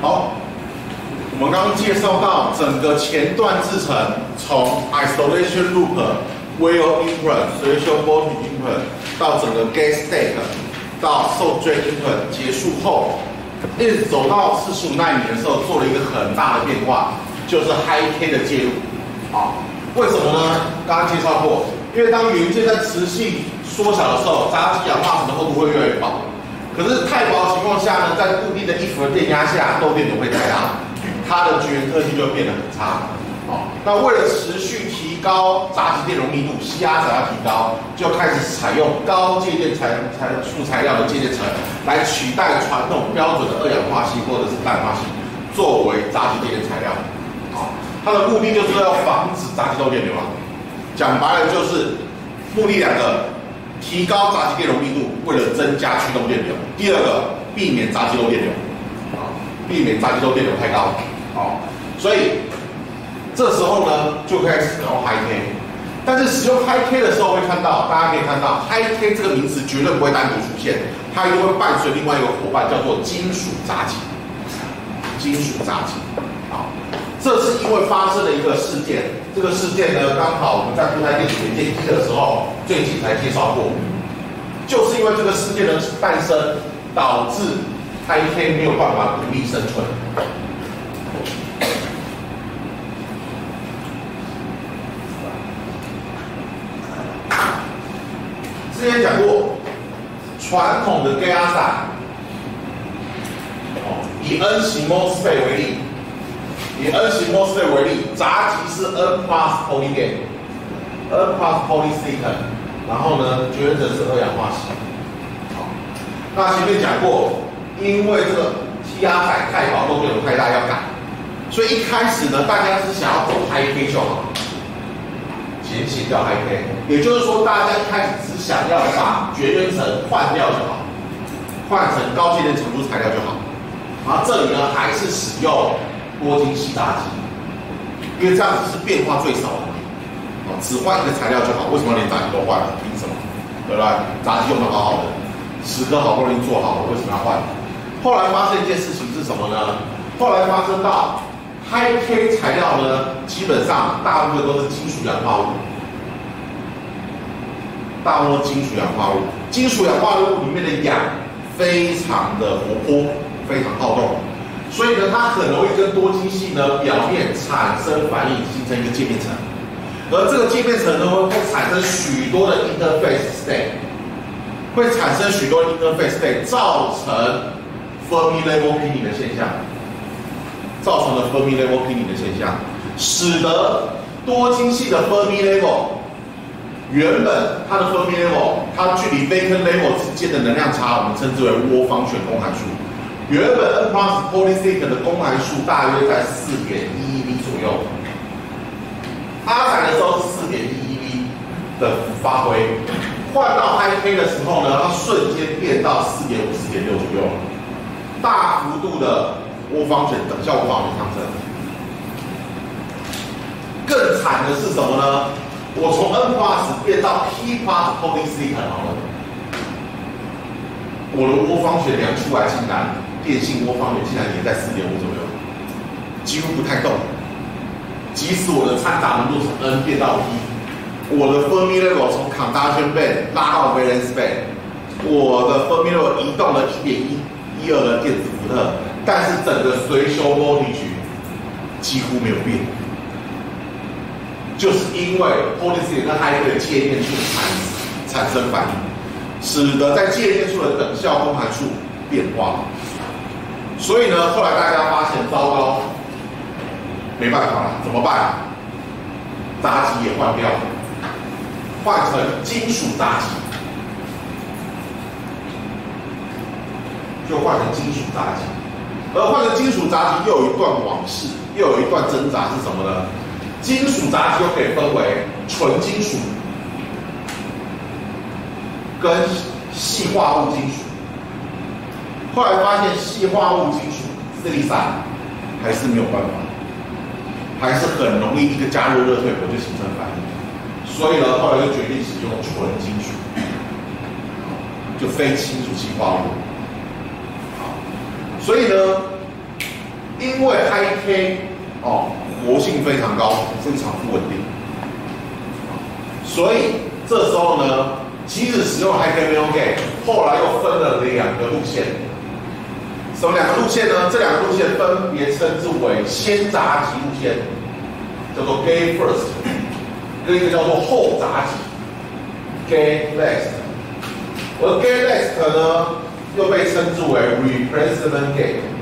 好，我们刚刚介绍到整个前段制程，从 isolation loop、wheel input、threshold voltage input 到整个 gate state 到 source drain input 结束后，一直走到45奈米的时候，做了一个很大的变化，就是 high K 的介入。好，为什么呢？刚刚介绍过，因为当元件在磁性缩小的时候，杂质氧化层的厚度会越来越薄。可是太薄的情况下呢，在固定的1伏的电压下，漏电流会太大，它的绝缘特性就会变得很差。好，那为了持续提高杂质电容密度 ，CR 值要提高，就开始采用高介电素材料的介电层来取代传统标准的二氧化锡或者是氮化锡作为杂质介电材料。好，它的目的就是要防止杂质漏电流啊。讲白了就是目的两个。提高杂质电容密度，为了增加驱动电流。第二个，避免杂质漏电流，避免杂质漏电流太高。好，所以这时候呢，就开始使用 High K。但是使用 High K 的时候，会看到大家可以看到 High K 这个名词绝对不会单独出现，它一定会伴随另外一个伙伴，叫做金属杂质。金属杂质，好。这是因为发生了一个事件，这个事件呢，刚好我们在固态电子元件一的时候，最近才介绍过，就是因为这个事件的诞生，导致 High K 没有办法独立生存。之前讲过，传统的 GaAs 以 N 型 MOSFET 为例。以 N 型 MOSFET 为例，杂极是 N+ polyGaN，N+ polysilicon， 然后呢，绝缘者是二氧化锡。好，那前面讲过，因为这个 TR 载太薄，漏电流太大要改，所以一开始呢，大家只想要走 High K 就好，简写掉 High K， 也就是说，大家一开始只想要把绝缘层换掉就好，换成高介电程度材料就好。然后这里呢，还是使用多晶细杂极，因为这样子是变化最少的，只换一个材料就好。为什么连杂极都换了？凭什么？对不对？杂极用的好好的，10颗好不容易做好了，为什么要换？后来发生一件事情是什么呢？后来发生到 High K 材料呢，基本上大部分都是金属氧化物，大部分都是金属氧化物。金属氧化物里面的氧非常的活泼，非常好动。所以呢，它很容易跟多晶系呢表面产生反应，形成一个介面层。而这个介面层呢，会产生许多的 interface state， 会产生许多 interface state， 造成 Fermi level pinning 的现象，造成了 Fermi level pinning 的现象，使得多晶系的 Fermi level 原本它的 Fermi level， 它距离 vacant level 之间的能量差，我们称之为涡方旋公函数。原本 N+ polysilicon 的公函数大约在 4.1 eV 左右，阿载的时候是 4.1 eV 的发挥，换到 High K 的时候呢，它瞬间变到 4.5、4.6左右，大幅度的涡方旋等效涡方旋上升。更惨的是什么呢？我从 N+ 变到 P+ polysilicon 好了，我的涡方旋量出来竟然。电性涡方旋竟然也在4.5左右，几乎不太动。即使我的掺杂浓度从 N 变到 P， 我的 Fermi level 从 conduction band 拉到 valence band， 我的 Fermi level 移动了 1.12的电子伏特，但是整个threshold voltage几乎没有变，就是因为 polysilicon 跟 High K 的介电数产生反应，使得在介电数的等效公函数变化。所以呢，后来大家发现糟糕，没办法了，怎么办？杂极也换掉，换成金属杂极，就换成金属杂极。而换成金属杂极又有一段往事，又有一段挣扎是什么呢？金属杂极又可以分为纯金属跟细化物金属。后来发现细化物金属 silicon 还是没有办法，还是很容易一个加热热退火就形成反应，所以呢，后来就决定使用纯金属，就非金属细化物。好，所以呢， 因为 High K 活性非常高，非常不稳定，所以这时候呢，即使使用 High K Metal Gate， 后来又分了2个路线。什么2个路线呢？这2个路线分别称之为先闸极路线，叫做 Gate First， 跟一个叫做后闸极 Gate Last。而 Gate Last 呢，又被称之为 Replacement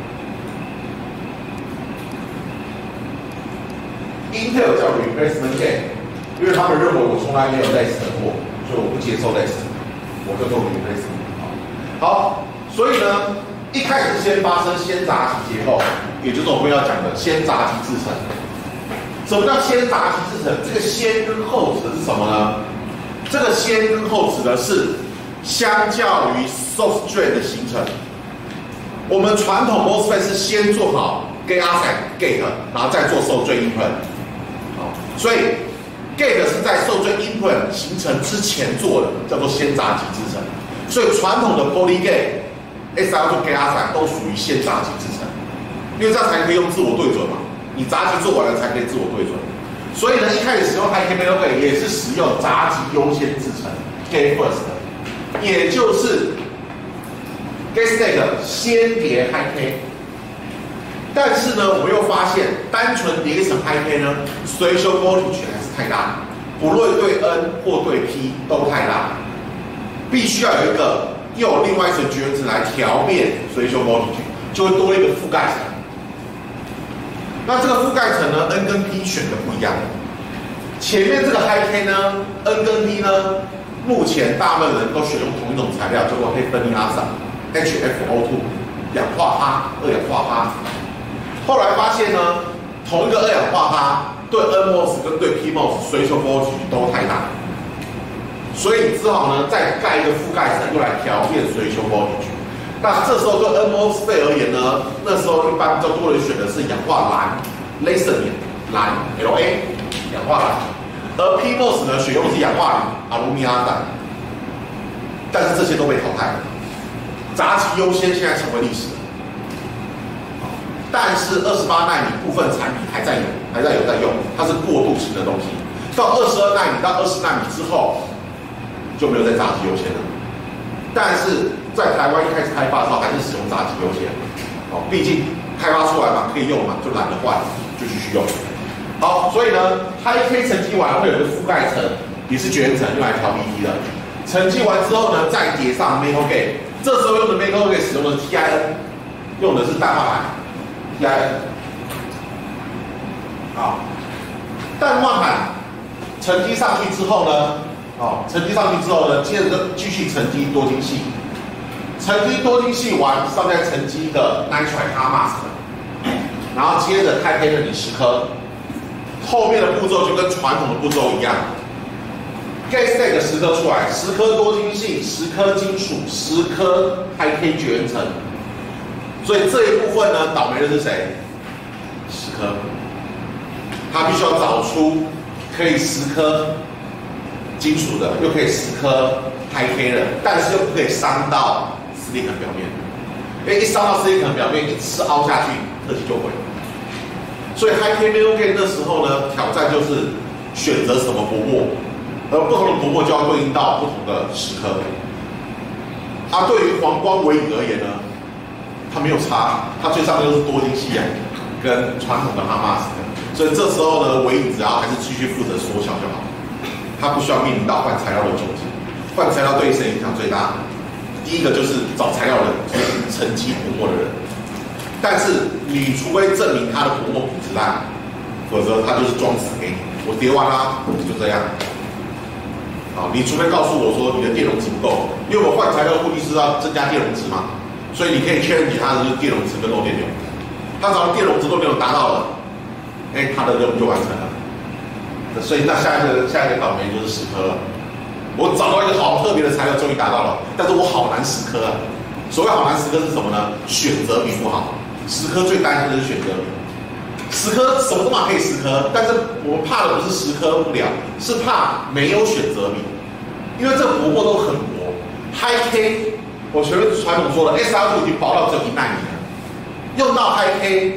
Gate。Intel 叫 Replacement Gate， 因为他们认为我从来没有 Last 过，所以我不接受 Last， 我就做 Replacement。好，所以呢，一开始先发生先闸极结构，也就是我们要讲的先闸极制程。什么叫先闸极制程？这个先跟后指的是什么呢？这个先跟后指的是相较于 source drain 的形成。我们传统 MOSFET 是先做好 gate oxide gate， 然后再做 source drain input。所以 gate 是在 source drain input 形成之前做的，叫做先闸极制程。所以传统的 poly gate、SiO2 gate oxide 都属于先闸极制程，因为这样才可以用自我对准嘛。你闸极做完了才可以自我对准。所以呢，一开始使用 High K Metal Gate 也是使用闸极优先制程 Gate First， 也就是 Gate Stack 先叠 High K。但是呢，我们又发现单纯叠一层 High K 呢，随修 voltage 还是太大，不论对 N 或对 P 都太大，必须要有一个又有另外一层绝缘层来调变随修 voltage， 就会多一个覆盖层。那这个覆盖层呢 ，N 跟 P 选的不一样。前面这个 High K 呢 ，N 跟 P 呢，目前大部分人都选用同一种材料，叫做黑分离阿萨 HFO2 氧化铊、2氧化铊。后来发现呢，同一个2氧化铊对 NMOS 跟对 PMOS 随修 voltage 都太大，所以只好呢再盖一个覆盖层，用来调变随修 voltage。那这时候对 NMOS 而言呢，那时候一般比较多人选的是氧化镧 （Lanthanum） 镧 （La） 氧化镧，而 PMOS 呢选用的是氧化铝 （Aluminium）， 但是这些都被淘汰了。闸极优先现在成为历史了，但是28奈米部分产品还在有在用，它是过渡型的东西。到22奈米到20奈米之后，就没有再闸极优先了。但是在台湾一开始开发的时候，还是使用闸极优先，毕竟开发出来嘛，可以用嘛，就懒得换，就继续用。好，所以呢 ，High K 沉积完会有个覆盖层，也是绝缘层，用来调 BT 的。沉积完之后呢，再叠上 Metal Gate， 这时候用的 Metal Gate 使用的是 TIN， 用的是氮化镓 TIN。好，氮化镓沉积上去之后呢？沉积上去之后呢，接着继续沉积多晶细，沉积多晶细完，上再沉积的 Nitride Hard Mask， 然后接着开黑的你10颗，后面的步骤就跟传统的步骤一样 ，Gate Stack 10颗出来，10颗多晶细，10颗金属，10颗 High K 绝缘层，所以这一部分呢，倒霉的是谁？10颗，他必须要找出可以10颗。金属的又可以10颗 High K 的，但是又不可以伤到 silicon 表面，因为一伤到 silicon 表面，一次凹下去，特技就毁了。所以 High K Metal Gate 那时候呢，挑战就是选择什么薄膜，而不同的薄膜就要对应到不同的10颗。对于黄光微影而言呢，它没有差，它最上面都是多晶细跟传统的 Hard Mask， 所以这时候呢，微影只要还是继续负责缩小就好。它不需要面临到换材料的窘境，换材料对谁影响最大？第一个就是找材料的人，就是沉积薄膜的人。但是你除非证明它的薄膜品质烂，否则它就是装死给你。我叠完啦，就这样。你除非告诉我说你的电容值不够，因为我换材料的目的是要增加电容值嘛，所以你可以确认给他的就是电容值跟漏电流。他只要电容值、漏电流达到了，他的任务就完成了。所以那下一个倒霉就是10颗了。我找到一个好特别的材料，终于达到了，但是我好难10颗啊。所谓好难10颗是什么呢？选择比不好。10颗最担心的是选择比。10颗什么都嘛可以10颗，但是我们怕的不是10颗不了，是怕没有选择比。因为这薄膜都很薄 ，High K， 我前面传统说了 ，SiO2 已经薄到只有1奈米了，用到 High K，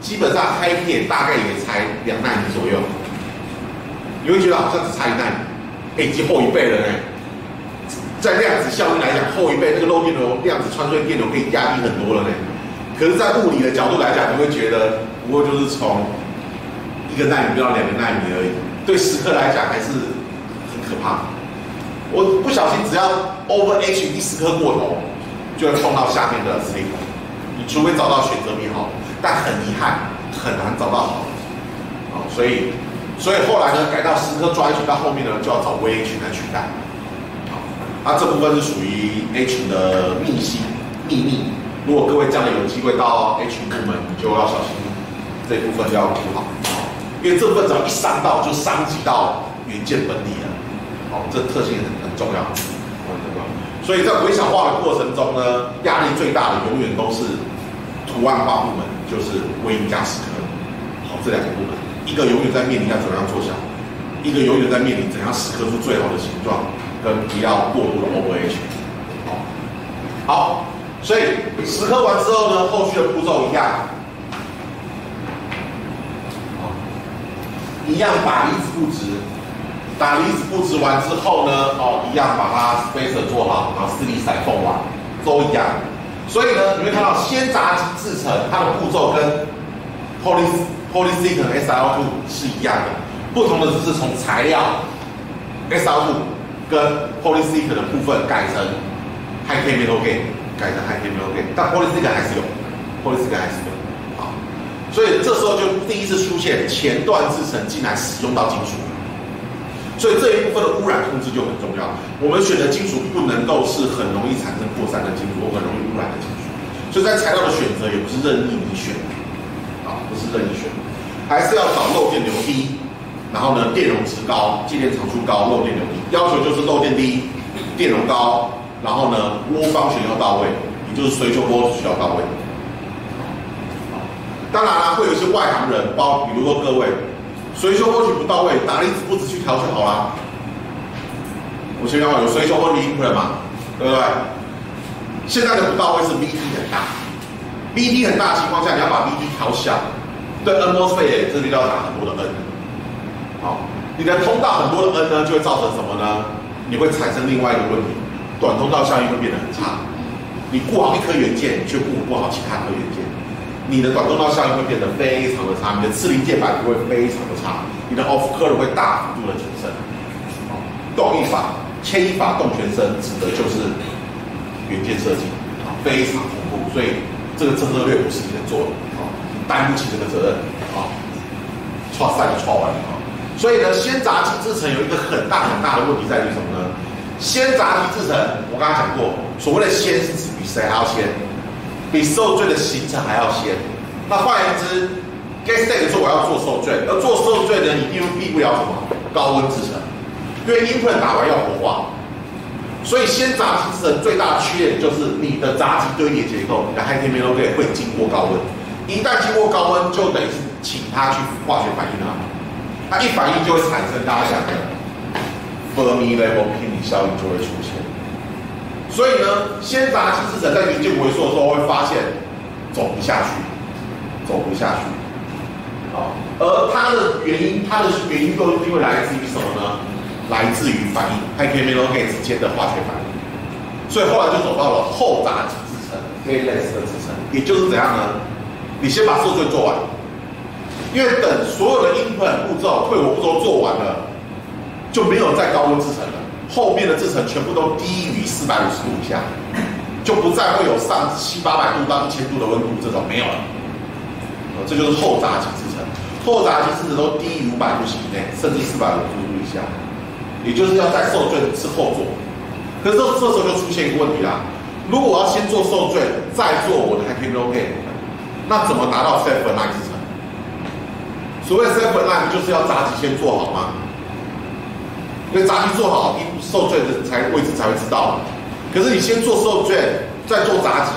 基本上 High K 大概也才2奈米左右，你会觉得好像只差1奈米，已经厚1倍了呢。在量子效应来讲，厚1倍，那个漏电流、量子穿梭电流可以压低很多了呢。可是，在物理的角度来讲，你会觉得不过就是从1个奈米变到2个奈米而已，对时刻来讲还是很可怕。我不小心只要 over H 1时刻过头，就会碰到下面的 silicon。你除非找到选择比好，但很遗憾很难找到好的。所以后来呢，改到10颗抓 H， 到后面呢就要找 VH 来取代。这部分是属于 H 的秘密。如果各位将来有机会到 H 部门，你就要小心这部分要顾好，因为这部分只要一伤到，就伤及到元件本体了。这特性很重要。所以在微小化的过程中呢，压力最大的永远都是图案化部门，就是微音加10颗。这2个部门，一个永远在面临要怎么样做小，一个永远在面临怎样10颗出最好的形状。跟不要过多的 OVH， 好，所以10颗完之后呢，后续的步骤一样，打离子布置，打离子布置完之后呢，一样把它 spacer 做好，然后4D 闪缝完，都一样。所以呢，你会看到先杂基制成，它的步骤跟 polysilicon SiO2 是一样的，不同的只是从材料 SiO2。跟 polysilicon 的部分改成 high K metal gate， 改成 high K metal gate， 但 polysilicon 还是有，好，所以这时候就第一次出现前段制程竟然使用到金属，所以这一部分的污染控制就很重要。我们选的金属不能够是很容易产生扩散的金属或很容易污染的金属，所以在材料的选择也不是任意你选，不是任意选，还是要找漏电流低。然后呢，电容值高，接电长处高，漏电流低。要求就是漏电低，电容高，然后呢，涡方旋要到位，也就是随修波需要到位。当然啦，会有一些外行人，比如说各位，随修波取不到位，打离子布置去调就好啦。我先讲有随修波取 input 嘛，对不对？现在的不到位是 VT 很大 ，VT 很大的情况下，你要把 VT 调小，对 NMOSFET 这里要打很多的 N。你的通道很多的 N 呢，就会造成什么呢？你会产生另外一个问题，短通道效应会变得很差。你顾好一颗元件，却顾不好其他颗元件，你的短通道效应会变得非常的差，你的次零件板会非常的差，你的 off curve 会大幅度的提升。动一法、牵一法、动全身，指的就是元件设计，非常恐怖。所以这个策略不是你能做的，你担不起这个责任。错赛就错完了。所以呢，先杂基制程有一个很大的问题在于什么呢？先杂基制程，我刚刚讲过，所谓的先是指比谁还要先，比受罪的形成还要先。那换言之 ，gas state 说我要做受罪，而做受罪呢，你避不了什么高温制程，因为 input 打完要活化，所以先杂基制程最大的缺点就是你的杂基堆叠结构，你的 high K metal gate 会经过高温，一旦经过高温，就等于是请它去化学反应了。它一反应就会产生大家讲的 Fermi level 偏离效应就会出现。所以呢，先杂基制程在元件回溯的时候会发现走不下去。而它的原因都因为来自于什么呢？来自于反应 high K metal gate 之间的化学反应。所以后来就走到了后杂基制程 gateless 的制程，也就是怎样呢？你先把受罪做完。因为等所有的 input 步骤、退火步骤做完了，就没有再高温制程了。后面的制程全部都低于450度以下，就不再会有上700-800度到1000度的温度这种没有了。这就是后杂基制程。后杂基制程都低于500度以内，甚至450度以下，也就是要在受罪之后做。可是这时候就出现一个问题啦：如果我要先做受罪，再做我的 high K metal gate， 那怎么达到 safe line 制程？所谓 safe line 就是要杂基先做好吗？因为杂基做好，受罪的位置才会知道。可是你先做受罪，再做杂基，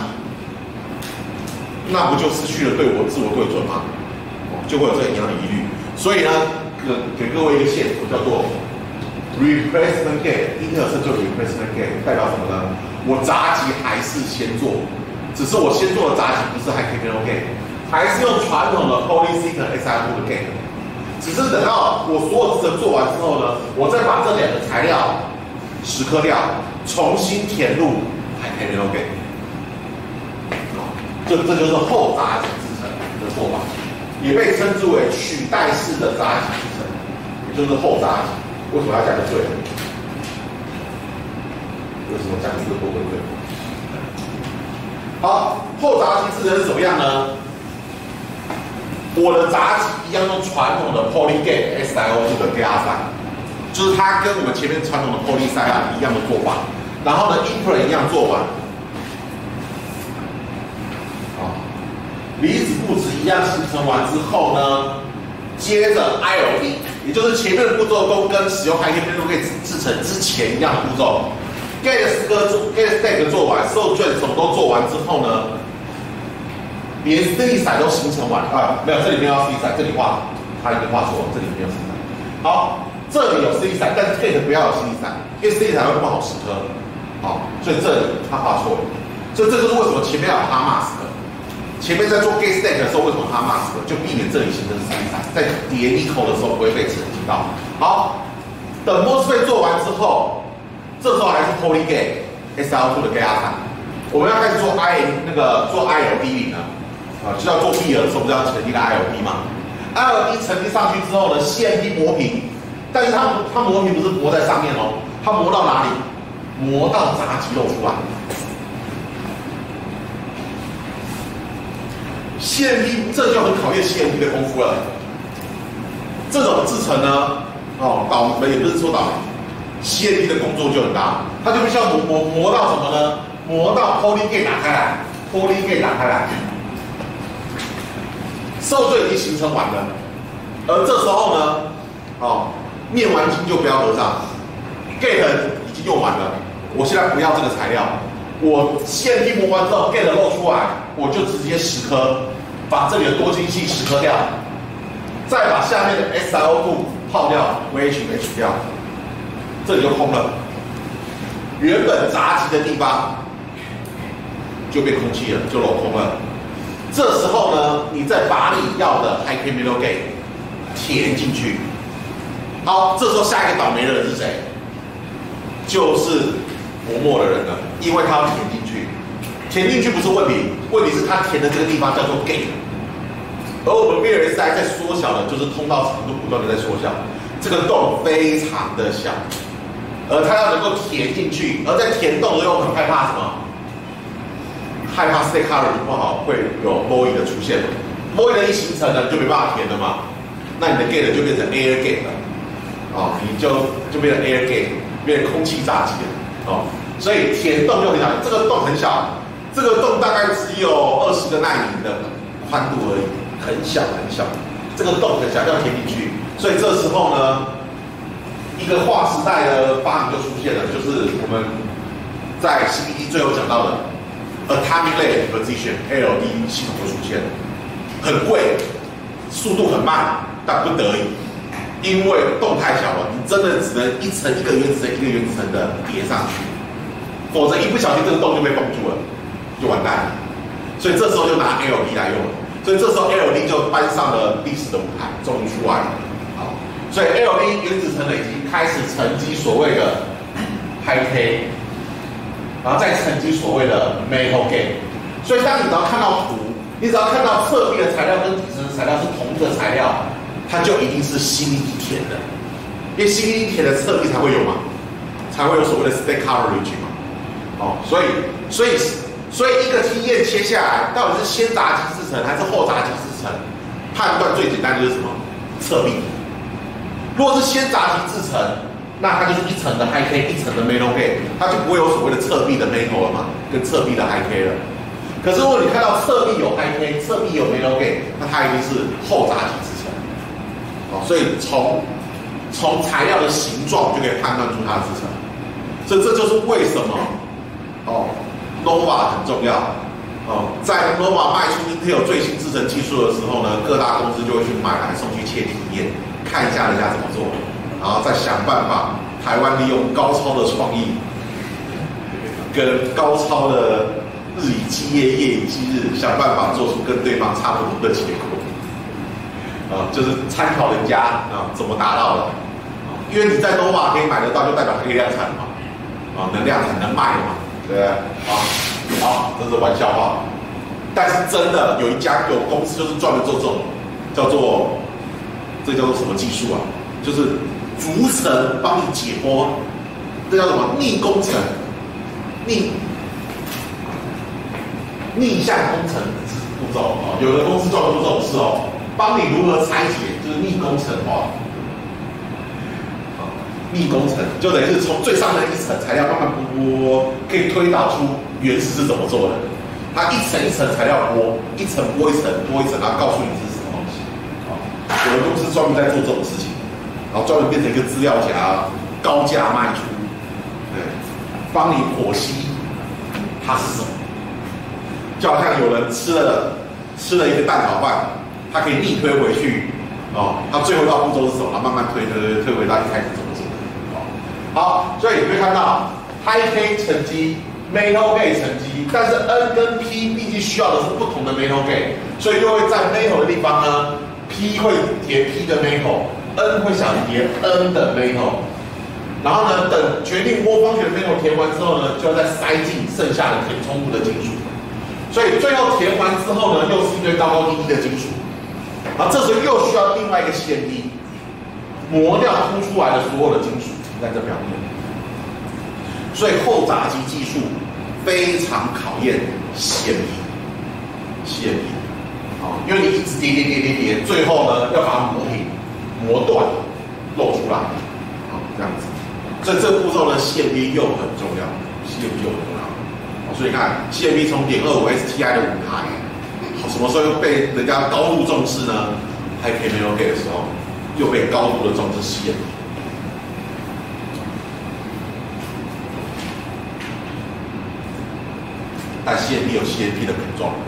那不就失去了自我对准吗？就会有这个一样的疑虑。所以呢，给各位一个线索，叫做 replacement gate， 英特尔是做 replacement gate， 代表什么呢？我杂基还是先做，只是我先做的杂基不是 high K metal gate， 还是用传统的 polysilicon SiO2 的 gate， 只是等到我所有制程做完之后呢，我再把这两个材料蚀刻掉，重新填入 high-k metal gate。这就是后杂级制程的做法，也被称之为取代式的杂级制程，也就是后杂级。为什么要讲对？为什么讲这个多对？好，后杂级制程是怎么样呢？我的杂级一样用传统的 Polygate SiO2 的 GaAs， 就是它跟我们前面传统的 Polysilicon 一样的做法，然后呢 Implant 一样做完。离子布质一样形成完之后呢，接着 ILD， 也就是前面的步骤都跟使用 high-k metal gate 制成之前一样的步骤。Gate stack 做完，受卷什么都做完之后呢，连 silicide 都形成完啊，没有，这里没有 silicide， 这里画他已经画错了，这里没有 silicide。好，这里有 silicide， 但是 gate 不要有 silicide， 因为 silicide 会不好蚀刻。好，所以这里他画错了，所以这就是为什么前面要有 hard mask。前面在做 gate stack 的时候，为什么它 mask 就避免这里形成silicide，在叠 nickel 的时候不会被沉积到。好，等 MOSFET 做完之后，这时候还是 Polygate SiO2 的 GaAs， 我们要开始做 ILD 领了啊，就要做 B 的时候，不是要沉积的 ILD 吗 ？ILD 沉积上去之后呢 ，CMP 磨平，但是它磨平不是磨在上面哦，它磨到哪里？磨到杂极露出来。CMP 这就很考验 CMP 的功夫了。这种制程呢，倒霉也不是说倒霉 ，CMP 的工作就很大，它就必须要磨到什么呢？磨到 Polygate 打开来 ，Polygate 打开来，受罪已经形成完了。而这时候呢，面完筋就不要合上 ，Gate 已经用完了，我现在不要这个材料。我CMP磨完之后 ，gate 露出来，我就直接蚀刻，把这里的多晶细蚀刻掉，再把下面的 SiO2 泡掉 ，VHH 掉，这里就空了。原本杂极的地方就变空气了，就镂空了。这时候呢，你再把你要的 high-k metal gate 填进去。好，这时候下一个倒霉的人是谁？就是磨墨的人了，因为他要填进去，填进去不是问题，问题是他填的这个地方叫做 gate， 而我们 VLSI 在缩小的，就是通道长度不断的在缩小，这个洞非常的小，而它要能够填进去，而在填洞的时候很害怕什么？害怕 stack coverage 不好，会有 void 的出现 ，void 的一形成呢，就没办法填了嘛，那你的 gate 就变成 air gate 了，你就变成 air gate， 变成空气杂极了。所以填洞就很小，这个洞很小，这个洞大概只有20个纳米的宽度而已，很小很小。这个洞很小，要填进去，所以这时候呢，一个划时代的发明就出现了，就是我们在 CPD 最后讲到的 Atomic Layer Deposition ALD 系统就出现了，很贵，速度很慢，但不得已。因为洞太小了，你真的只能一层一个原子层一个原子层的叠上去，否则一不小心这个洞就被封住了，就完蛋了。所以这时候就拿 ALD 来用了，所以这时候 ALD 就搬上了历史的舞台，终于出来了。好，所以 ALD 原子层呢已经开始沉积所谓的 high-k， 然后再沉积所谓的 metal gate。所以当你只要看到图，你只要看到侧壁的材料跟底层的材料是同一个材料，它就一定是 CVD 填的，因为 CVD 填的侧壁才会有嘛，才会有所谓的 stack coverage 嘛。所以一个梯验切下来，到底是先杂极制程还是后杂极制程？判断最简单就是什么？侧壁。如果是先杂极制程，那它就是一层的 high-k， 一层的 metal gate， 它就不会有所谓的侧壁的 metal 了嘛，跟侧壁的 high-k 了。可是如果你看到侧壁有 high-k， 侧壁有 metal gate， 那它一定是后杂极制程。所以从材料的形状就可以判断出它的制程，所以这就是为什么Nova 很重要。在 Nova 卖出 Intel 最新制程技术的时候呢，各大公司就会去买来送去切体验，看一下人家怎么做，然后再想办法台湾利用高超的创意跟高超的日以继夜，夜以继日，想办法做出跟对方差不多的结果。就是参考人家怎么达到的。因为你在 Nova 可以买得到，就代表可以量产嘛，能量产能卖嘛，对不对？好，这是玩笑话。但是真的有公司就是专门做这种，这叫做什么技术啊？就是逐层帮你解剖，这叫什么逆工程？逆向工程步骤有的公司专门做这种事帮你如何拆解，就是逆工程化。逆工程就等于是从最上的一层材料慢慢剥，可以推导出原始是怎么做的。它一层一层材料剥，一层剥一层，剥一层，然后告诉你这是什么东西。有的公司专门在做这种事情，然后专门变成一个资料夹，高价卖出，对，帮你剖析它是什么。就好像有人吃了一个蛋炒饭，他可以逆推回去，他最后一道步骤是什么？然后慢慢推回到一开始怎么做。好，所以你会看到 High K 沉积 Metal Gate 沉积，但是 N 跟 P 毕竟需要的是不同的 Metal Gate， 所以就会在 Metal 的地方呢 ，P 会填 P 的 Metal，N 会想填 N 的 Metal， 然后呢，等决定涡方旋 Metal 填完之后呢，就要再塞进剩下的填充物的金属，所以最后填完之后呢，又是一堆高高低低的金属，然后这时候又需要另外一个 CMP 磨掉凸出来的所有的金属。在这表面，所以后闸机技术非常考验CMP，因为你一直叠，最后呢要把它磨平、磨断、露出来，这样子。所以这个步骤呢，CMP 又很重要，CMP 又很重要。所以你看 CMP 从0.25 STI 的舞台，什么时候又被人家高度重视呢？还 Metal Gate 的时候，又被高度的重视CMP。但 CMP 有 CMP 的苦衷，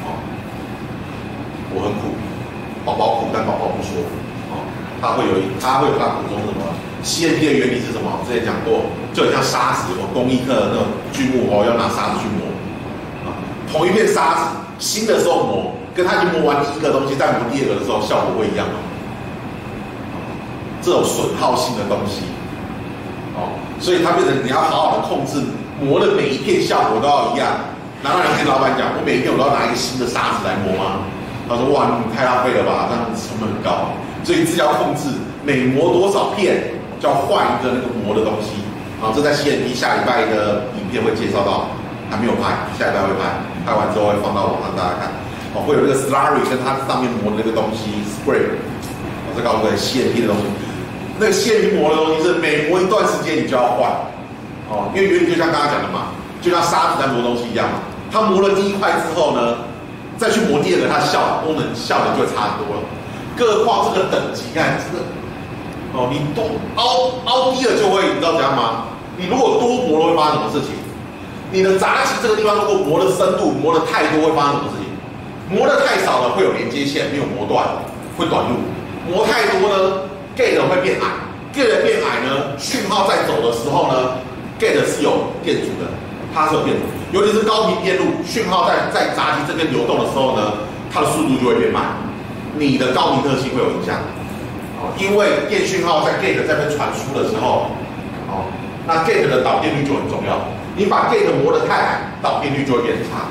我很苦，宝宝苦，但宝宝不说，它会有它苦衷是什么 ？CMP 的原理是什么？之前讲过，就很像沙子，工艺课的那种锯木要拿沙子去磨，同一片沙子，新的时候磨，跟它已经磨完第一个东西，再磨第二个的时候，效果会一样吗？这种损耗性的东西，所以它变成你要好好的控制磨的每一片效果都要一样。难道你跟老板讲，我每一片我都要拿一个新的沙子来磨吗？他说：哇，你太浪费了吧，这样子成本很高。所以自己要控制每磨多少片，就要换一个那个磨的东西。这在 CMP 下礼拜的影片会介绍到，还没有拍，下礼拜会拍，拍完之后会放到网上大家看。会有那个 slurry 跟它上面磨的那个东西 spray， 这告诉各位 CMP 的东西。那个 CMP 磨的东西是每磨一段时间你就要换，因为原理就像刚刚讲的嘛，就像沙子在磨东西一样嘛。它磨了第一块之后呢，再去磨第二个，它功能效能就会差很多了。更何况这个等级，看这个，你多凹低了就会，你知道怎样吗？你如果多磨了会发生什么事情？你的闸极这个地方如果磨的深度磨的太多，会发生什么事情？磨的太少了会有连接线没有磨断，会短路；磨太多呢 ，gate 会变矮。gate 变矮呢，讯号在走的时候呢 ，gate 是有电阻的，它是有电阻。尤其是高频电路，讯号在闸极这边流动的时候呢，它的速度就会变慢，你的高频特性会有影响。因为电讯号在 gate 这边传输的时候，那 gate 的导电率就很重要。你把 gate 磨得太矮，导电率就会变差，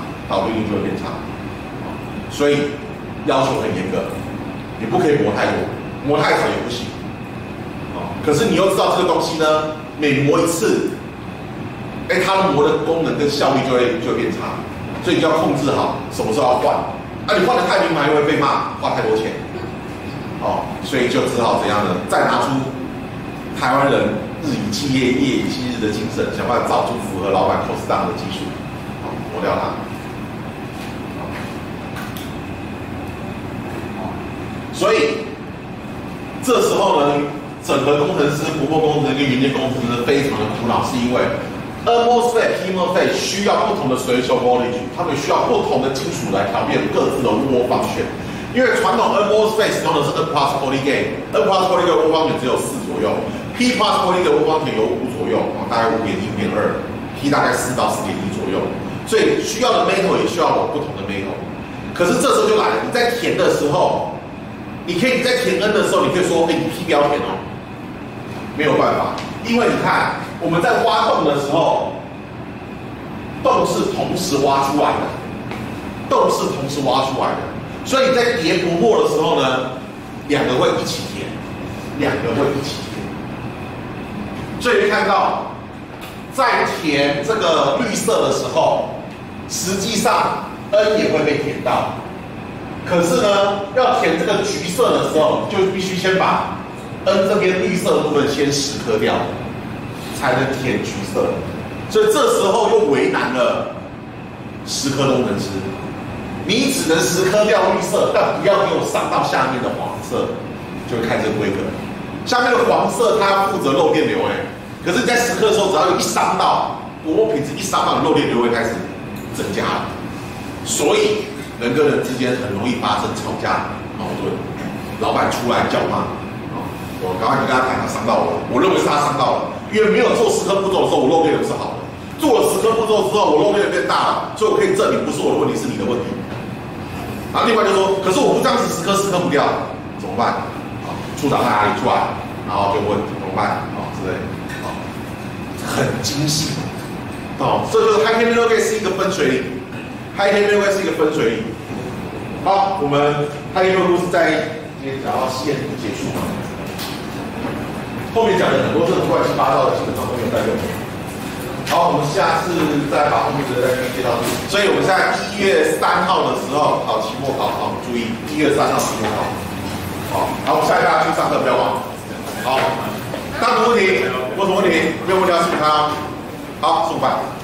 所以要求很严格，你不可以磨太多，磨太少也不行。可是你又知道这个东西呢，每磨一次。它的磨的功能跟效率就会变差，所以你就要控制好什么时候要换。你换的太频繁又会被骂，花太多钱。所以就只好怎样呢？再拿出台湾人日以继夜、夜以继日的精神，想办法找出符合老板 cost down 的技术，磨掉它。所以这时候呢，整合工程师、不过工程师跟元件工程师非常的苦恼，是因为MOSFET、PMOSFET 需要不同的随球 voltage， 它们需要不同的金属来调变各自的涡方旋。因为传统 MOSFET 使用的是 N+ poly gate，N+ poly gate 涡方旋只有4左右 ，P+ poly gate 涡方旋有5左右，大概5.1、5.2 ，P 大概4到4.1左右。 所以需要的 metal 也需要有不同的 metal。可是这时候就来了，你在填的时候，你在填 N 的时候，你可以说，你 P 不要填哦，没有办法，因为你看我们在挖洞的时候，洞是同时挖出来的，所以你在叠薄膜的时候呢，两个会一起填，所以看到在填这个绿色的时候，实际上 N 也会被填到，可是呢，要填这个橘色的时候，就必须先把 N 这边绿色的部分先蚀刻掉，才能填橘色。所以这时候又为难了蚀刻工程师，你只能蚀刻掉绿色，但不要给我伤到下面的黄色，就会看这个规格。下面的黄色它负责漏电流可是你在蚀刻的时候，只要有一伤到薄膜品质一伤到，漏电流会开始增加了。所以人跟人之间很容易发生吵架矛盾，老板出来叫骂，我赶快跟他谈，他伤到我了，我认为是他伤到了，因为没有做蚀刻步骤的时候，我漏电流是好的。做了蚀刻步骤之后，我漏电变大了，所以我可以证明不是我的问题，是你的问题。然后另外就说，可是我不这样子蚀刻不掉，怎么办？处长在哪里出来？然后就问怎么办？之类的，很精细。这就是 High-K Metal Gate 是一个分水岭 ，High-K Metal Gate 是一个分水岭。好，我们 High-K Metal Gate 是在今天讲到线结束嘛，后面讲的很多这种乱七八糟的，基本上都没有在用。好，我们下次再把后面的再接到这里。所以我们现在1月3号的时候考期末考，注意1月3号期末考。好，我们下一大家去上课，不要忘。好，大家有问题？有什么问题？没有问题要请他。好，送饭。